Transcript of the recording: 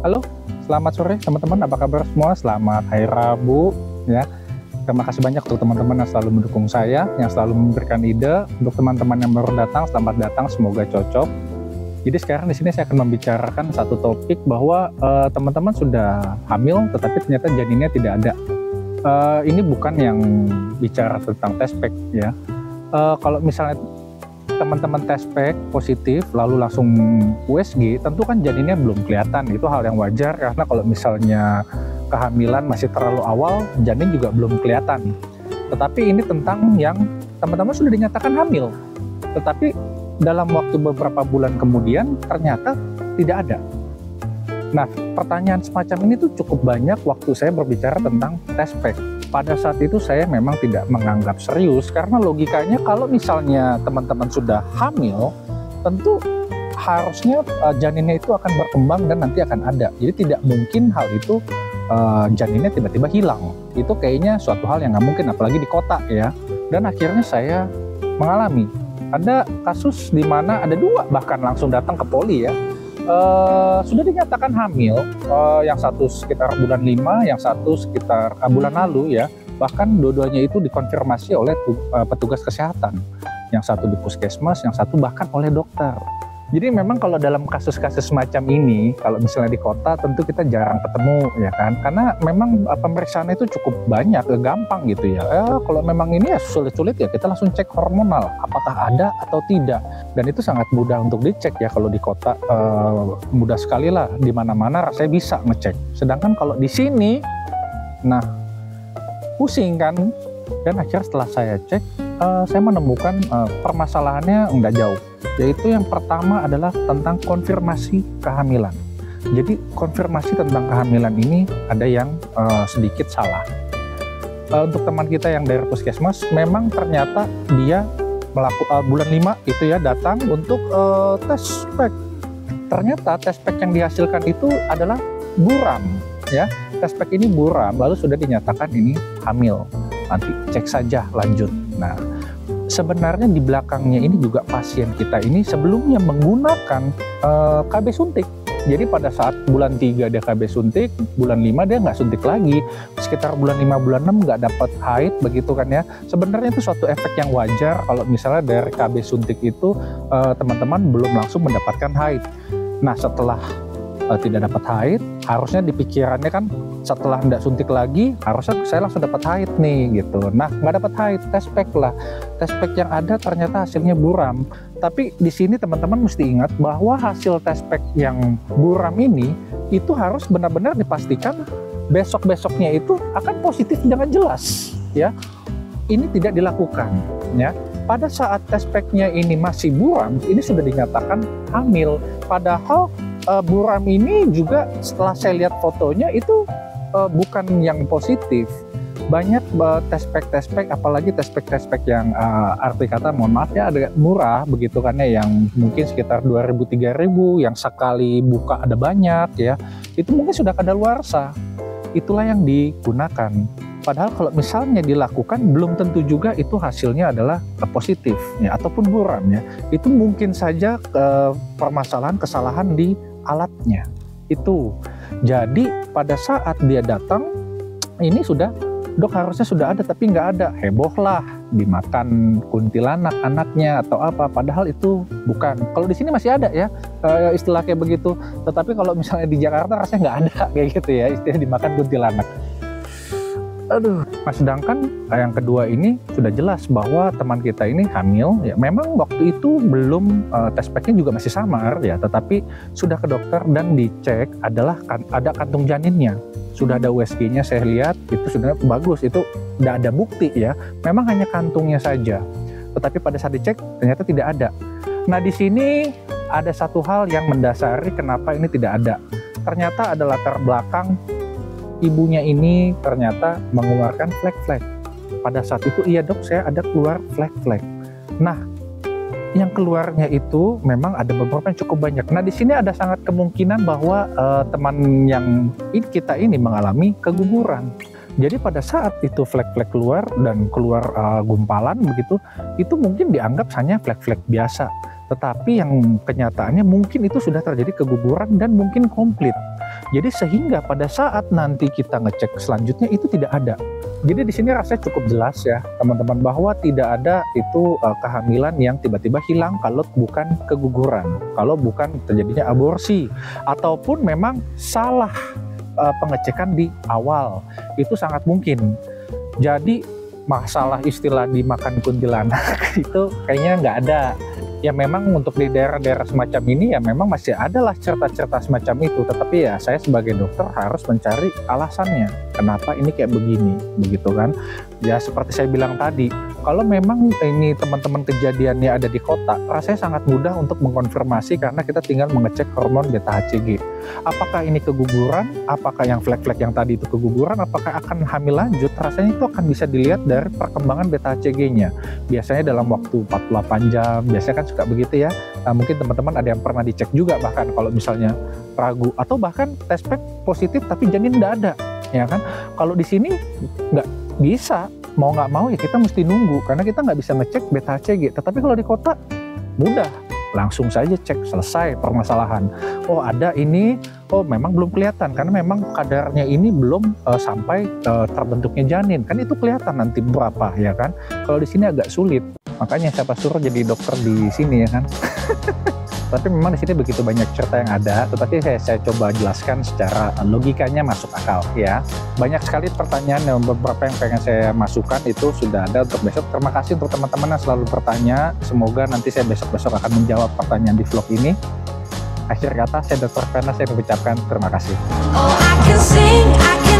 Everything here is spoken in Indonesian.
Halo, selamat sore teman-teman. Apa kabar semua? Selamat Hari Rabu ya. Terima kasih banyak untuk teman-teman yang selalu mendukung saya, yang selalu memberikan ide. Untuk teman-teman yang baru datang, selamat datang. Semoga cocok. Jadi sekarang di sini saya akan membicarakan satu topik bahwa teman-teman sudah hamil, tetapi ternyata janinnya tidak ada. Ini bukan yang bicara tentang test pack ya. Kalau misalnya teman-teman test pack positif lalu langsung USG, tentu kan janinnya belum kelihatan. Itu hal yang wajar karena kalau misalnya kehamilan masih terlalu awal, janin juga belum kelihatan. Tetapi ini tentang yang teman-teman sudah dinyatakan hamil, tetapi dalam waktu beberapa bulan kemudian ternyata tidak ada. Nah, pertanyaan semacam ini tuh cukup banyak waktu saya berbicara tentang test pack. Pada saat itu saya memang tidak menganggap serius karena logikanya kalau misalnya teman-teman sudah hamil, tentu harusnya janinnya itu akan berkembang dan nanti akan ada. Jadi tidak mungkin hal itu janinnya tiba-tiba hilang. Itu kayaknya suatu hal yang nggak mungkin, apalagi di kota ya. Dan akhirnya saya mengalami ada kasus di mana ada dua bahkan langsung datang ke poli ya. Sudah dinyatakan hamil, yang satu sekitar bulan 5, yang satu sekitar bulan lalu ya. Bahkan dua-duanya itu dikonfirmasi oleh petugas kesehatan. Yang satu di puskesmas, yang satu bahkan oleh dokter. Jadi memang kalau dalam kasus-kasus semacam ini, kalau misalnya di kota tentu kita jarang ketemu ya kan. Karena memang pemeriksaan itu cukup banyak, gampang gitu ya. Kalau memang ini ya sulit-sulit ya kita langsung cek hormonal, apakah ada atau tidak. Dan itu sangat mudah untuk dicek ya kalau di kota, mudah sekali lah, di mana-mana rasanya bisa ngecek. Sedangkan kalau di sini, nah pusing kan. Dan akhirnya setelah saya cek, saya menemukan permasalahannya nggak jauh. Yaitu yang pertama adalah tentang konfirmasi kehamilan. Jadi konfirmasi tentang kehamilan ini ada yang sedikit salah. Untuk teman kita yang dari puskesmas, memang ternyata dia bulan 5 itu ya datang untuk tes pack. Ternyata tes pack yang dihasilkan itu adalah buram ya. Tes pack ini buram, lalu sudah dinyatakan ini hamil. Nanti cek saja lanjut. Nah, sebenarnya di belakangnya ini juga pasien kita ini sebelumnya menggunakan KB suntik. Jadi pada saat bulan 3 dia KB suntik, bulan 5 dia nggak suntik lagi. Sekitar bulan 5, bulan 6 nggak dapat haid begitu kan ya. Sebenarnya itu suatu efek yang wajar kalau misalnya dari KB suntik itu teman-teman belum langsung mendapatkan haid. Nah, setelah tidak dapat haid, harusnya di pikirannya kan setelah tidak suntik lagi harusnya saya langsung dapat haid nih gitu. Nah, nggak dapat haid, tes pack lah. Tes pack yang ada ternyata hasilnya buram. Tapi di sini teman-teman mesti ingat bahwa hasil tes pack yang buram ini itu harus benar-benar dipastikan besok-besoknya itu akan positif dengan jelas ya. Ini tidak dilakukan ya. Pada saat tes pack-nya ini masih buram, ini sudah dinyatakan hamil. Padahal buram ini juga setelah saya lihat fotonya itu bukan yang positif. Banyak tes pack, apalagi tes pack yang arti kata mohon maaf ya agak murah begitu kan ya, yang mungkin sekitar 2.000-3.000, yang sekali buka ada banyak ya. Itu mungkin sudah kadaluarsa. Itulah yang digunakan. Padahal kalau misalnya dilakukan belum tentu juga itu hasilnya adalah positif ya, ataupun buram ya. Itu mungkin saja permasalahan kesalahan di alatnya itu. Jadi pada saat dia datang ini sudah, dok harusnya sudah ada tapi nggak ada, heboh lah, dimakan kuntilanak anaknya atau apa, padahal itu bukan. Kalau di sini masih ada ya istilah kayak begitu, tetapi kalau misalnya di Jakarta rasanya nggak ada kayak gitu ya, istilah dimakan kuntilanak. Aduh. Nah, sedangkan yang kedua ini sudah jelas bahwa teman kita ini hamil ya. Memang waktu itu belum tes packnya juga masih samar ya, tetapi sudah ke dokter dan dicek adalah ada kantung janinnya. Sudah ada USG-nya, saya lihat itu sudah bagus, itu tidak ada bukti ya. Memang hanya kantungnya saja. Tetapi pada saat dicek ternyata tidak ada. Nah, di sini ada satu hal yang mendasari kenapa ini tidak ada. Ternyata ada latar belakang. Ibunya ini ternyata mengeluarkan flek-flek. Pada saat itu, iya dok, saya ada keluar flek-flek. Nah, yang keluarnya itu memang ada beberapa yang cukup banyak. Nah, di sini ada sangat kemungkinan bahwa teman yang kita ini mengalami keguguran. Jadi pada saat itu flek-flek keluar dan keluar gumpalan begitu, itu mungkin dianggap hanya flek-flek biasa. Tetapi yang kenyataannya mungkin itu sudah terjadi keguguran dan mungkin komplit. Jadi sehingga pada saat nanti kita ngecek selanjutnya itu tidak ada. Jadi di sini rasanya cukup jelas ya teman-teman bahwa tidak ada itu kehamilan yang tiba-tiba hilang kalau bukan keguguran, kalau bukan terjadinya aborsi, ataupun memang salah pengecekan di awal. Itu sangat mungkin. Jadi masalah istilah dimakan kuntilanak itu kayaknya nggak ada. Ya memang untuk di daerah-daerah semacam ini ya memang masih adalah cerita-cerita semacam itu. Tetapi ya saya sebagai dokter harus mencari alasannya. Kenapa ini kayak begini, begitu kan? Ya seperti saya bilang tadi, kalau memang ini teman-teman kejadiannya ada di kota, rasanya sangat mudah untuk mengkonfirmasi karena kita tinggal mengecek hormon beta HCG. Apakah ini keguguran? Apakah yang flek-flek yang tadi itu keguguran? Apakah akan hamil lanjut? Rasanya itu akan bisa dilihat dari perkembangan beta HCG-nya. Biasanya dalam waktu 48 jam, biasanya kan suka begitu ya. Nah, mungkin teman-teman ada yang pernah dicek juga bahkan kalau misalnya ragu atau bahkan tes pack positif tapi janin nggak ada, ya kan? Kalau di sini nggak bisa, mau nggak mau ya kita mesti nunggu karena kita nggak bisa ngecek beta HCG. Tetapi kalau di kota mudah, langsung saja cek, selesai permasalahan. Oh ada ini, oh memang belum kelihatan karena memang kadarnya ini belum sampai terbentuknya janin, kan itu kelihatan nanti berapa, ya kan? Kalau di sini agak sulit, makanya siapa suruh jadi dokter di sini, ya kan? Tapi memang di sini begitu banyak cerita yang ada, tetapi saya coba jelaskan secara logikanya masuk akal ya. Banyak sekali pertanyaan yang beberapa yang pengen saya masukkan itu sudah ada untuk besok. Terima kasih untuk teman-teman yang selalu bertanya. Semoga nanti saya besok-besok akan menjawab pertanyaan di vlog ini. Akhir kata saya Dr. Fena, saya mengucapkan terima kasih. Oh, I can sing, I can